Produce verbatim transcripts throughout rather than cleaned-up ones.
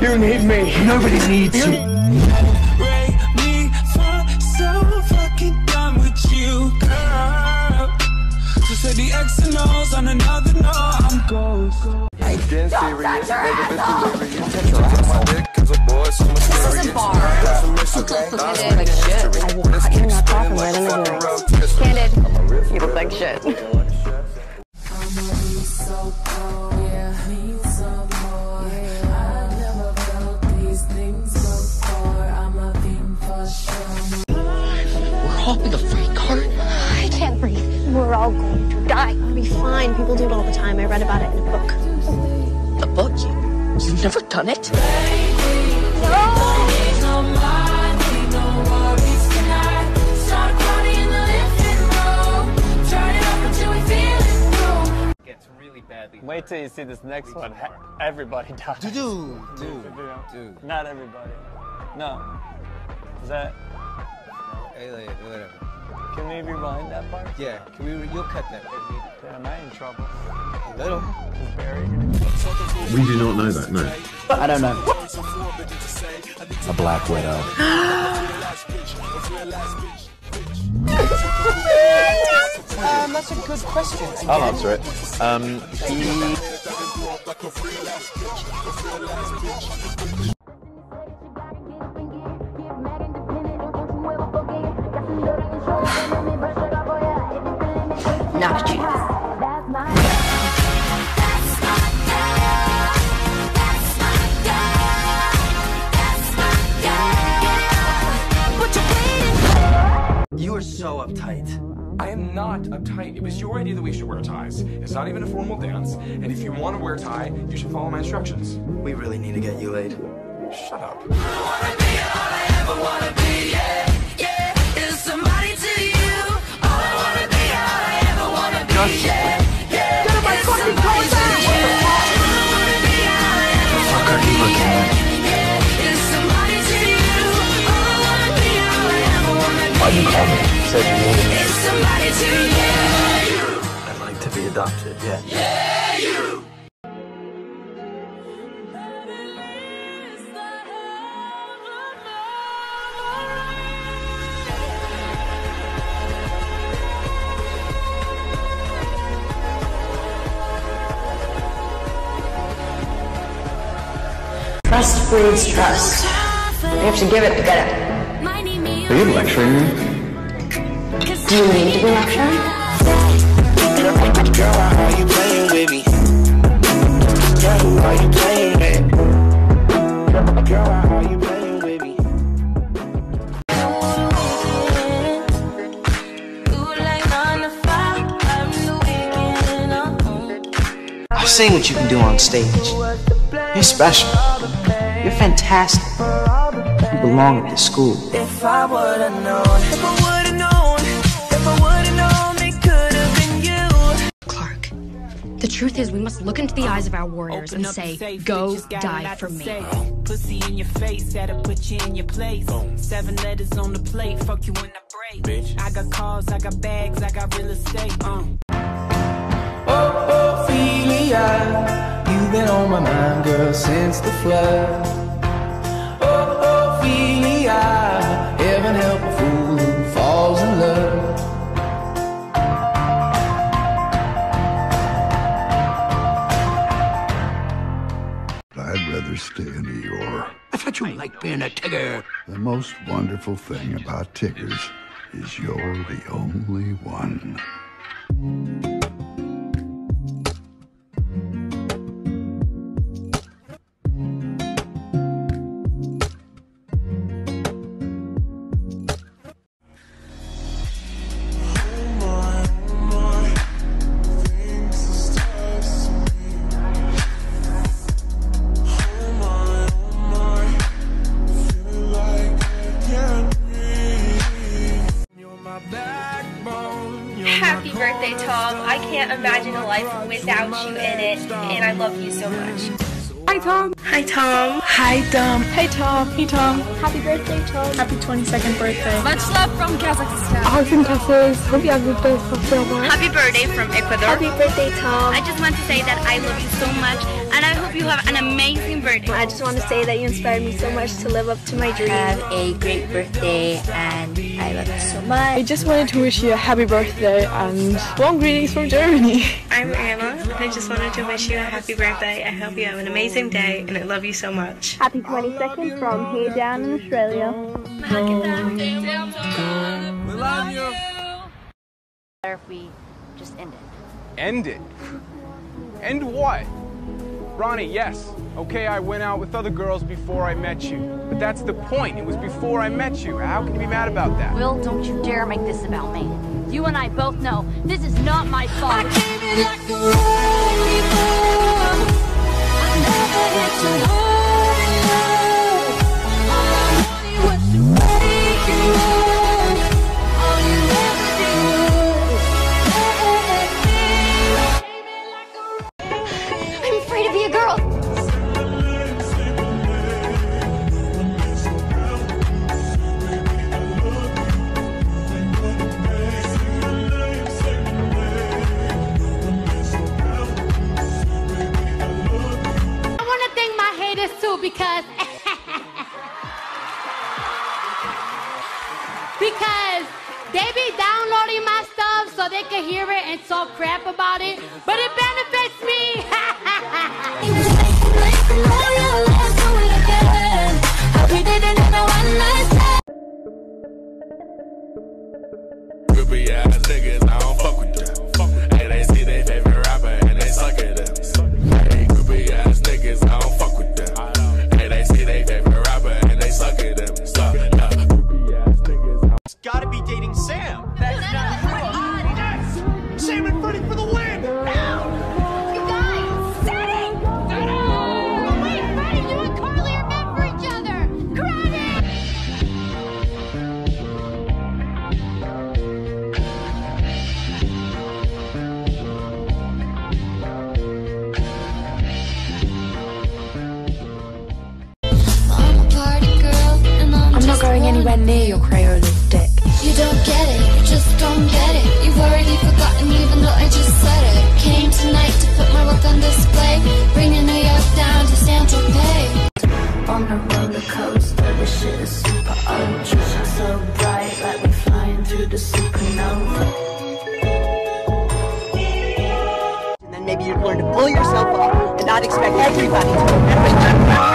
You need me. Nobody needs you. Break me for so fucking done with you, girl. To say the X and O's on another note, I'm ghost. I didn't serious. Never been too serious. This is a bar. Okay. Candid, like shit. I will cut your nuts off and wear them in earrings. Candid, you look like shit. We're hopping a freight car? I can't breathe. We're all going to die. We'll be fine. People do it all the time. I read about it in a book. A book? You, you've never done it? Wait till you see this next one. Everybody dies. Dude, dude, dude. Not everybody. No. Is that? Hey, whatever. Can we rewind that part? Yeah. Can we? You'll cut that. Am I in trouble? A little. Is Barry? We do not know that. No. I don't know. A black widow. Um, that's a good question. I'll answer it. Um, he... Knocked you. You are so uptight. I am not uptight. It was your idea that we should wear ties. It's not even a formal dance, and if you want to wear a tie, you should follow my instructions. We really need to get you laid. Shut up. I wanna be all I ever wanna be, yeah, yeah. Is somebody to you. All I wanna be, all I ever wanna be, yeah, yeah. Get my fucking clothes out! I wanna be all I ever Fuck are you looking at? is somebody to you. All I wanna be, all I ever wanna be. Why'd you call me? Said you needed me. Is somebody to you. I'd like to be adopted, yeah. Yeah, you. Trust breeds trust. You have to give it to get it. Are you lecturing me? Do you need to be lecturing? Girl, why are you playing with me? Girl, who are you playing with? Girl, why are you playing with me? I've seen what you can do on stage. You're special. You're fantastic. You belong at this school. If I would've known, if I would've known, if I would've known, it could've been you. Clark, the truth is we must look into the eyes of our warriors and say, go die for me. Pussy in your face, that'll put you in your place. Seven letters on the plate, fuck you in the break. Bitch. I got cars, I got bags, I got real estate. Uh. Oh, Ophelia, you've been on my mind, girl, since the flood. Oh, Ophelia, heaven help a fool who falls in love. I'd rather stay in New York. I thought you liked being a Tigger. The most wonderful thing about Tiggers is you're the only one. Happy birthday, Tom. I can't imagine a life without you in it, and I love you so much. Hi, Tom. Hi, Tom. Hi, Tom. Hey, Tom. Hey, Tom. Happy birthday, Tom. Happy twenty-second birthday. Much love from Kazakhstan. Hi from Texas. Hope you have a good birthday. Happy birthday from Ecuador. Happy birthday, Tom. I just want to say that I love you so much, and I hope you have an amazing birthday. I just want to say that you inspired me so much to live up to my dream. Have a great birthday, and I love you so much. I just wanted to wish you a happy birthday and warm greetings from Germany. I'm Anna. I just wanted to wish you a happy birthday. I hope you have an amazing day, and I love you so much. Happy twenty-second from Hey Down in Australia. We love you. Better if we just end it. End it? End what? Ronnie, yes. Okay, I went out with other girls before I met you. But that's the point. It was before I met you. How can you be mad about that? Will, don't you dare make this about me. You and I both know this is not my fault. I came in like a wrecking ball. I never had to hold you. All I wanted was to break you off. All you ever did was let me. I'm afraid to be a girl. Too, because because they be downloading my stuff so they can hear it and talk crap about it, but it benefits me. Groupie ass niggas, I don't fuck with them. Hey, they see their favorite rapper and they suck at them. Hey, groupie ass niggas, I don't fuck with them. Hey, they see their favorite rapper and they suck at them. Suck, yeah. Groupie ass niggas. It's gotta be dating Sam. That's not true. Yes! Sam and Freddie for the win! Now! You guys, setting! Setting! Oh, wait, Freddie, you and Carly are meant for each other! Credit! I'm not going anywhere near your Crayola dick. You don't get it, you just don't get it. You've already forgotten even though I just said it. Came tonight to put my work on display, bringing New York down to San Tropez. On a roller coaster, this shit is super ultra. So bright, like we're flying through the supernova. And then maybe you'd learn to pull yourself up and not expect everybody to remember you.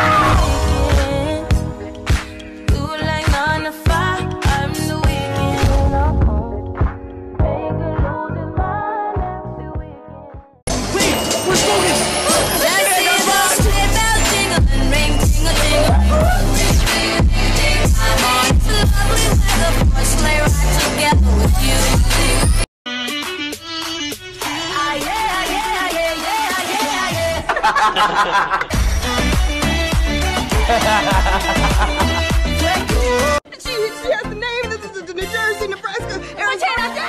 She, she has the name. This is the New Jersey, Nebraska, Arizona. You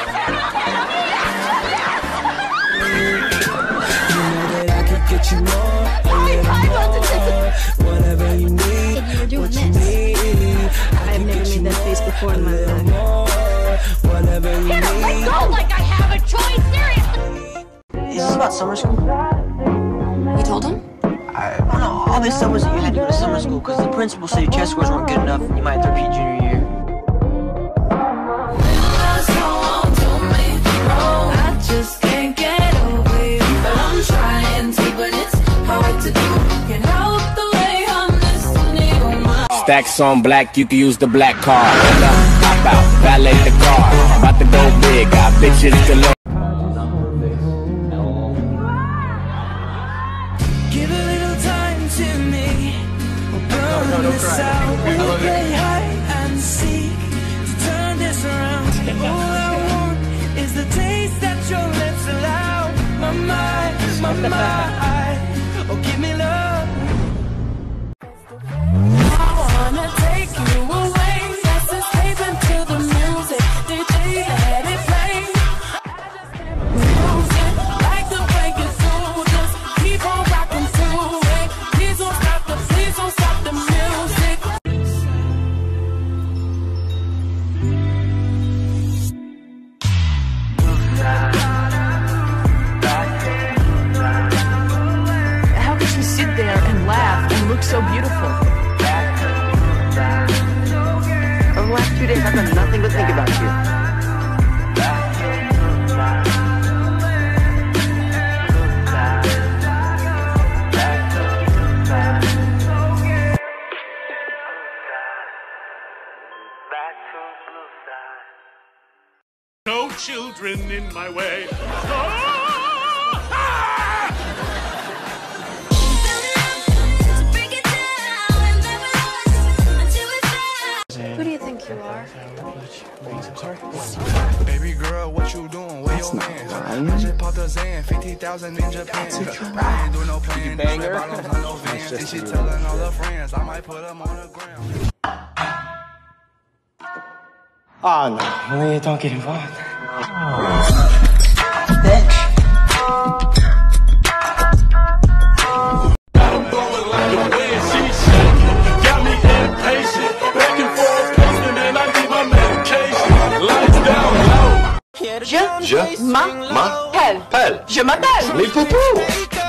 know that I could get you more, a little more, whatever you need, what you need. I've never made that face before in my life. Whatever you need. Let go like I have a choice, seriously! Is this about summer school? You told him? I don't know. All they said was that you had to go to summer school because the principal said your test scores weren't good enough and you might have to repeat junior year. I just can't get over you, but I'm trying to, but it's hard to do. Can't help the way I'm listening on my Stacks on black, you can use the black card. Hop out, valet the car. About to go big, got bitches galore. Give a little time to me. We'll burn this out. We'll play hide and seek to turn this around. All I want is the taste that your lips allow. My mind, my mind. Oh, give me love. I wanna take you away. Let's escape into the music. D J, let it play. Music, like the break it through. Just keep on rocking through it. Please days I've done nothing but think about you. No children in my way. Who do you think you are? Baby girl, what you doing? Where your hands? I just popped a Zan, fifty thousand in Japan. I ain't doing no playing. Banger. And she telling all her friends, I might put them on the ground. Oh no, Malia, don't get involved. Je, je m'appelle. Pelle. Je m'appelle. Les poupous.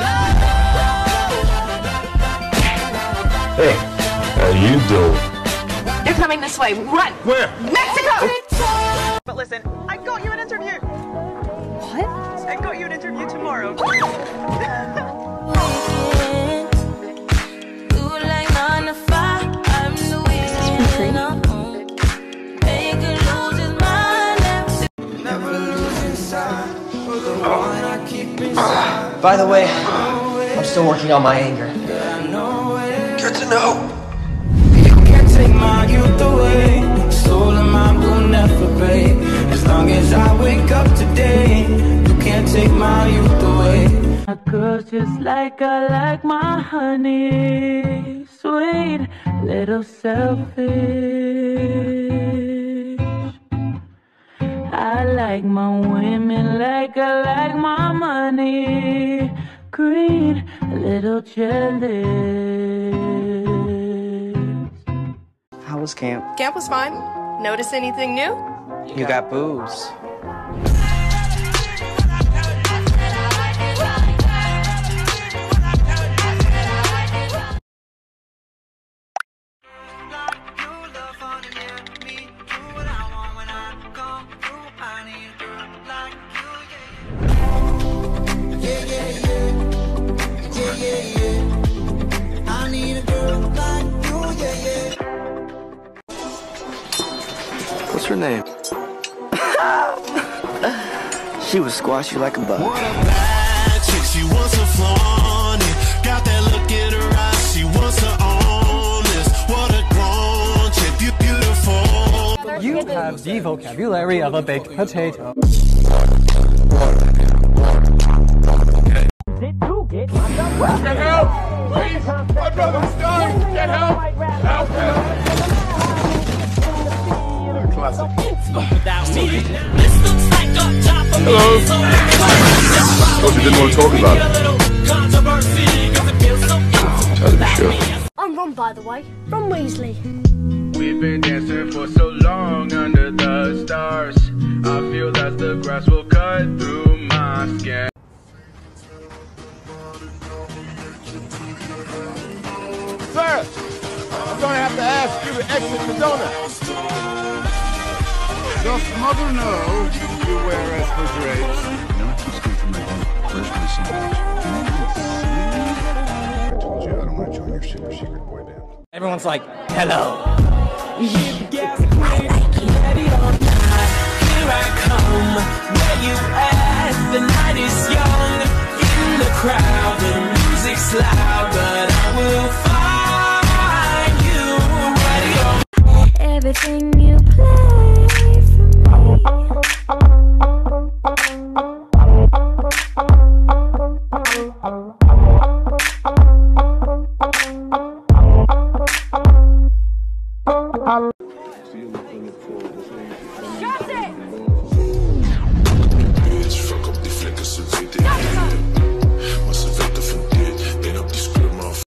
Hey, how you doing? You're coming this way. Run. Where? Mexico. But listen, I got you an interview. What? I got you an interview tomorrow. By the way, I'm still working on my anger. Good to know. You can't take my youth away. Soul of mine will never break. As long as I wake up today, you can't take my youth away. A girl just like I like my honey, sweet, little selfish. I like my women like I like my money, green, a little jealous. How was camp? Camp was fine. Notice anything new? You got boobs. What's her name? She would squash you like a bug. What a bad chick, she wants to flaunt it. Got that look in her eyes, she wants to own this. What a grown chick, you beautiful. You have the vocabulary of a baked potato. Get help! Please! My brother's dying! Get help! Help him! Classic. Hello. Thought you didn't want to talk about it. Tell the show. I'm Ron, by the way. Ron Weasley. We've been dancing for so long under the stars. I feel that the grass will cut through my skin. Sir, I'm gonna have to ask you to exit the donut. Doth mother know you wear as her drapes? No, it's come from my head. Where's my son? I told you I don't want to join your super secret boy band. Everyone's like, hello. Hit the gas, quick, let it on night. Here I come, where you at? The night is young, in the crowd, the music's loud, but I will find you ready on everything you play for me. Bitch, fuck up die flikken, ze weet ik.